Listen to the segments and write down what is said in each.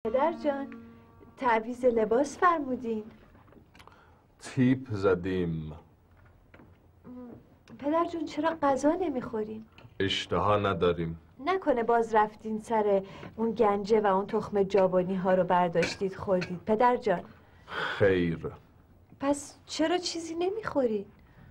پدر جان تعویض لباس فرمودین. تیپ زدیم. پدر جون چرا غذا نمیخورین؟ اشتها نداریم. نکنه باز رفتین سر اون گنجه و اون تخم جابانی ها رو برداشتید خوردید پدر جان؟ خیر. پس چرا چیزی نمیخورید؟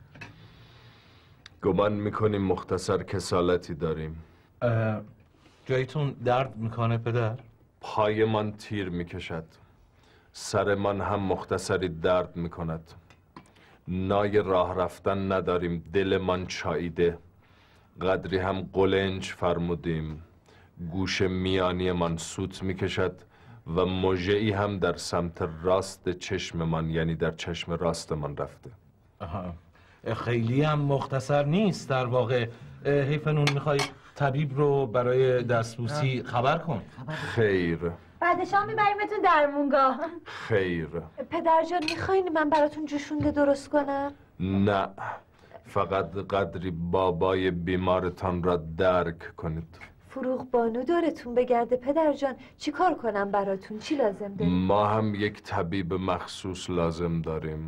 گمان میکنیم مختصر کسالتی داریم. جایتون درد میکنه پدر؟ پایمان تیر میکشد، سرمان هم مختصری درد میکند. نای راه رفتن نداریم، دلمان چاییده. قدری هم قلنج فرمودیم، گوش میانی من سوت میکشد و مژه‌ای هم در سمت راست چشممان، یعنی در چشم راستمان رفته. خیلی هم مختصر نیست در واقع. حیف نون میخوای طبیب رو برای دستبوسی خبر کن. خیر. بعدشان میبریمتون درمونگاه. خیر. پدر جان میخواین من براتون جوشونده درست کنم؟ نه، فقط قدری بابای بیمارتان را درک کنید. فروغ بانو دورتون بگرده پدر جان. چی کار کنم براتون؟ چی لازم داریم؟ ما هم یک طبیب مخصوص لازم داریم.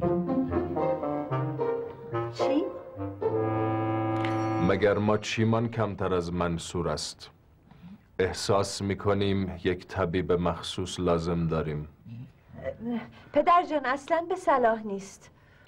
چی؟ مگر ما چیمان کمتر از منصور است؟ احساس میکنیم یک طبیب مخصوص لازم داریم. پدر جان اصلا به صلاح نیست.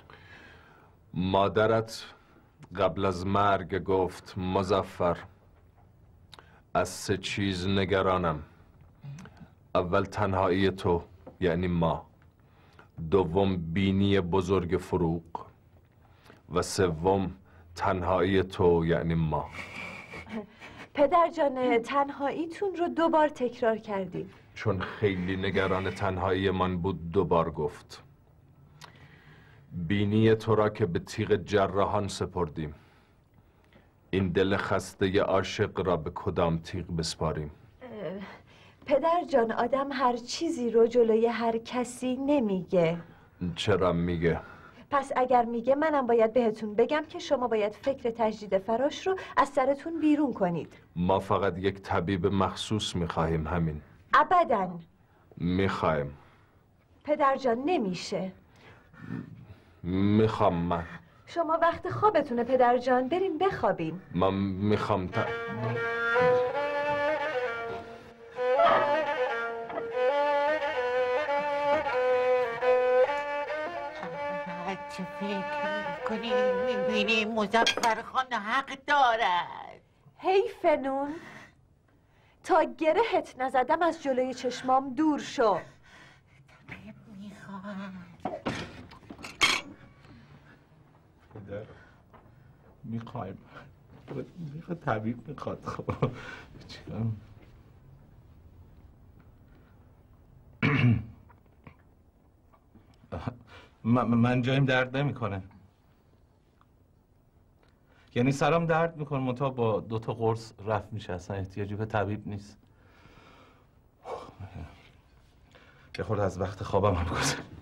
مادرت قبل از مرگ گفت مظفر از 3 چیز نگرانم. اول تنهایی تو یعنی ما، دوم بینی بزرگ فروغ و سوم تنهایی تو یعنی ما. پدر جان تنهاییتون رو 2 بار تکرار کردیم. چون خیلی نگران تنهایی من بود 2 بار گفت. بینی تو را که به تیغ جراحان سپردیم، این دل خسته عاشق را به کدام تیغ بسپاریم؟ پدر جان آدم هر چیزی رو جلوی هر کسی نمیگه. چرا میگه؟ پس اگر میگه منم باید بهتون بگم که شما باید فکر تجدید فراش رو از سرتون بیرون کنید. ما فقط یک طبیب مخصوص میخواهیم، همین. ابداً میخواهیم. پدر جان نمیشه. میخوام من. شما وقت خوابتونه پدر جان، بریم بخوابیم. من میخوام چه فکر میکنی؟ میبینی مظفرخان حق دارد. حیف نون، تا گرهت نزدم از جلوی چشمام دور شو. طبیب میخواد. پدر میخوایم. میخواد طبیب میخواد. خب من جایم درد نمیکنه. یعنی سرم درد میکنه منتها با 2 تا قرص رفت میشه، اصلا احتیاجی به طبیب نیست. یه خورده از وقت خوابم هم گذشت.